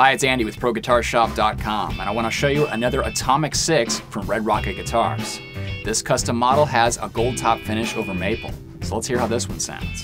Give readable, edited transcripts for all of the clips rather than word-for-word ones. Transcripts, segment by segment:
Hi, it's Andy with ProGuitarShop.com, and I want to show you another Atomic 6 from Red Rocket Guitars. This custom model has a gold top finish over maple, so let's hear how this one sounds.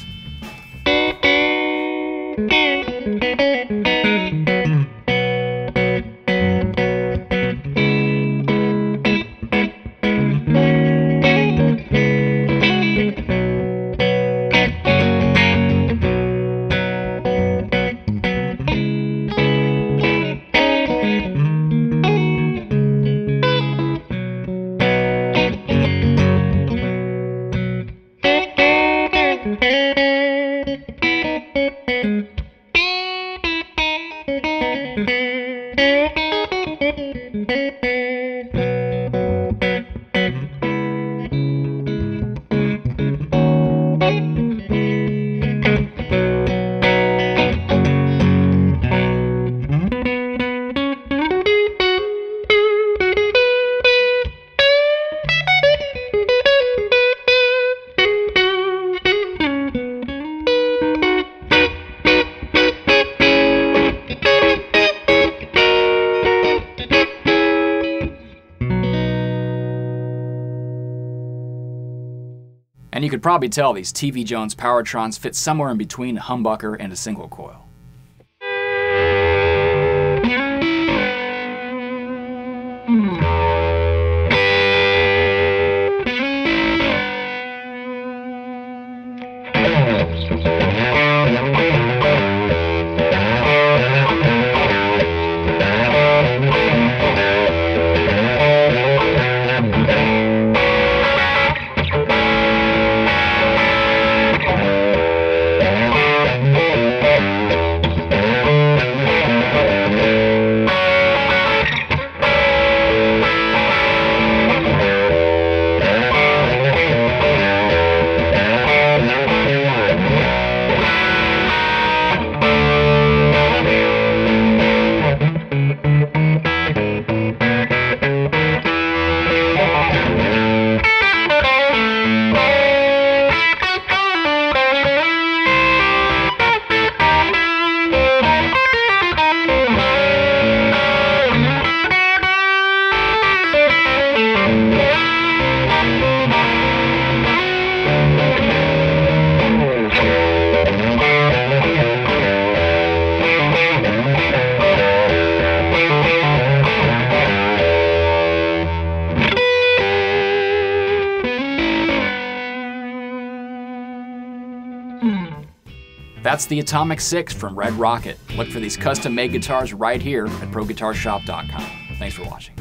And you could probably tell these TV Jones Powertrons fit somewhere in between a humbucker and a single coil. That's the Atomic 6 from Red Rocket. Look for these custom-made guitars right here at ProGuitarShop.com. Thanks for watching.